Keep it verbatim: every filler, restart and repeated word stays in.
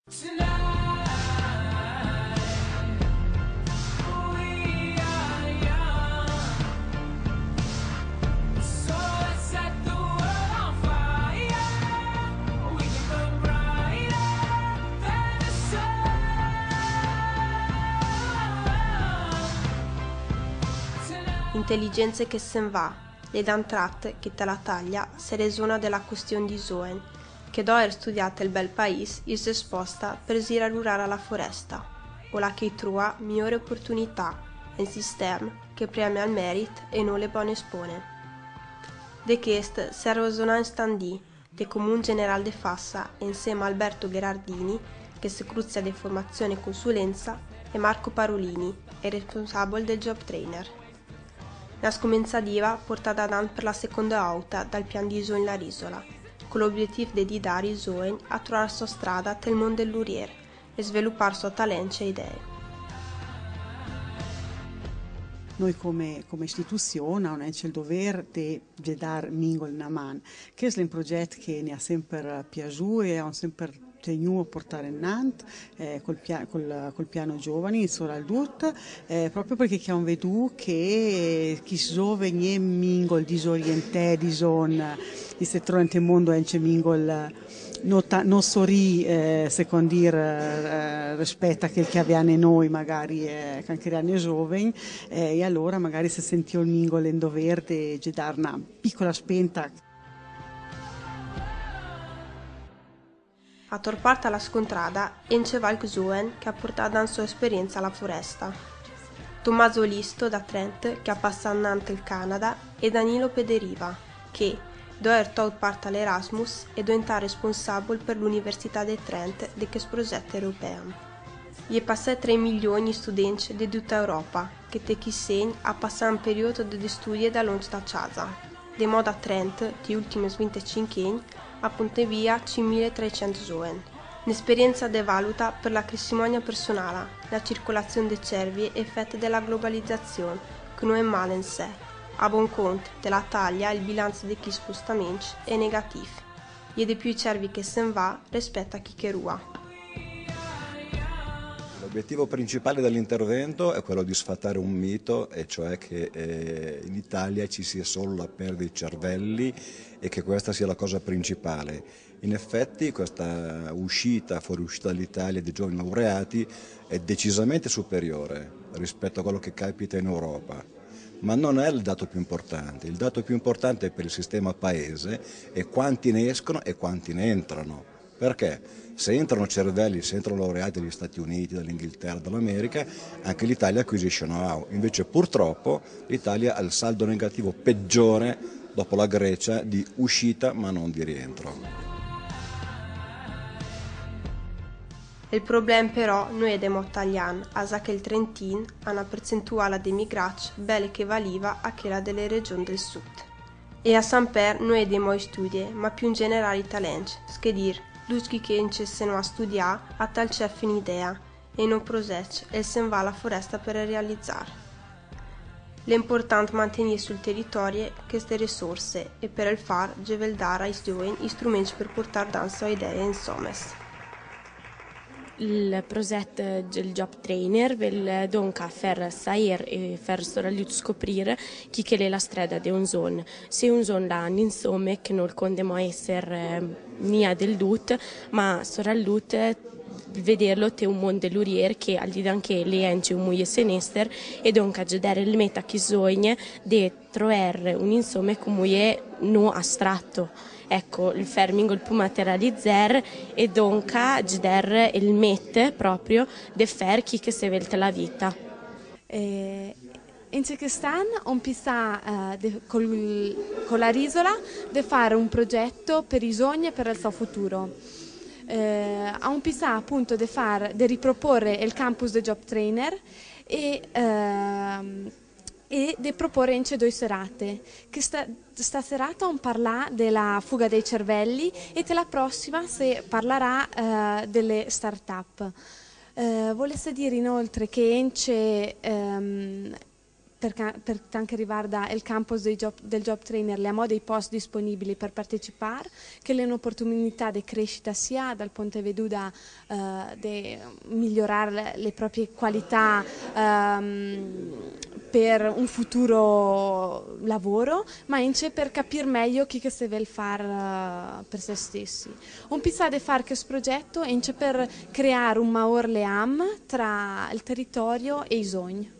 Intelligenze che sen va, le dan tratte che te la taglia, se resona della questione di Zoen, che do er studiata il bel país, il se sposta per ir a rurare alla foresta, o la che trua migliore opportunità, un sistema che premia il merit e non le buone spone. De quest serve resonare standi, de Comun General de Fassa, insieme a Alberto Gherardini, che si cruzia di formazione e consulenza, e Marco Parolini, è responsabile del job trainer. La scomenzativa portata avanti per la seconda volta dal pian di Zoen la Risola, con l'obiettivo di guidare Zoen a trovare la sua strada nel mondo dell'urier e sviluppare suo talento e idee. Noi come, come istituzione abbiamo il dovere di dare mingol una mano, che è un progetto che ne ha sempre piaciuto e ha sempre tenuto a portare in Nantes eh, col, pia col, col piano giovani, solo al Dut, eh, proprio perché abbiamo veduto che chi giovani è mingol disorientato, dison, di se trovano nel mondo è mingol non, non sorri, eh, secondo dire, eh, rispetto a quel che abbiamo noi, magari, eh, che anche erano giovani, eh, e allora magari si sentiva il mingol in dovere di dare una piccola spenta. A torparta alla scontrada ence Val Zoen che ha portato la sua esperienza alla foresta. Tommaso Listo da Trent che ha passato innanzi il Canada e Danilo Pederiva che, dopo aver tolto parte all'Erasmus, è diventato responsabile per l'Università di Trent di questo progetto europeo. Gli passati tre milioni di studenti di tutta Europa che te chi segna a passare un periodo di studio da lungo da casa. De modo a Trent, gli ultimi venticinque anni, appunto via cinquemilatrecento giovani. Un'esperienza devaluta per la crissimonia personale, la circolazione dei cervi e effetti della globalizzazione, che non è male in sé. A buon conto, della taglia il bilancio di chi spostamenti è negativo. E di più i cervi che se ne va rispetto a chi che rua. L'obiettivo principale dell'intervento è quello di sfatare un mito, e cioè che eh, in Italia ci sia solo la perdita di cervelli e che questa sia la cosa principale. In effetti questa uscita, fuoriuscita dall'Italia di giovani laureati è decisamente superiore rispetto a quello che capita in Europa. Ma non è il dato più importante, il dato più importante per il sistema paese è quanti ne escono e quanti ne entrano. Perché? Se entrano cervelli, se entrano laureati dagli Stati Uniti, dall'Inghilterra, dall'America, anche l'Italia acquisisce know-how. Invece purtroppo l'Italia ha il saldo negativo peggiore dopo la Grecia di uscita ma non di rientro. Il problema però non è demo italiano, asa che il Trentino ha una percentuale di emigrati belle che valiva a quella delle regioni del sud. E a Samper non è demo studi, ma più in generale i talenti, schedir, Duschi che incessano a studiare a tal c'è un'idea e non prosec e se ne va alla foresta per realizzare. L'importante è mantenere sul territorio queste risorse e per il far geveldare ai giovani strumenti per portare danza a idee insomma. Il progetto del job trainer vil donca fer sair e fer sorallut scoprire chi che è la strada di un zon. Se un zon là insomma che non condemo essere mia del dut, ma sorallut vederlo te un mondo dell'urier che al di anche le ence un muie senester e donca gedere il meta che sogna de troer un insomma come no astratto. Ecco, il ferming il può materializzare e donca geder il mette proprio de fer chi che se velte la vita. Eh, in Cekestan on pisa eh, con la Risola di fare un progetto per i sogni e per il suo futuro. Eh, a un pisa appunto di far di riproporre il campus del job trainer e eh, e di proporre in due serate. Che sta, sta serata on parla della fuga dei cervelli e la prossima si parlerà eh, delle start-up. Eh, volesse dire inoltre che ence ehm, per, per anche riguarda il campus del job, del job trainer, le dei posti disponibili per partecipare, che le un'opportunità di crescita sia dal punto di vista uh, di migliorare le proprie qualità um, per un futuro lavoro, ma anche per capire meglio chi che si vuole fare uh, per se stessi. Un pizza di fare questo progetto anche per creare un maggior leam tra il territorio e i sogni.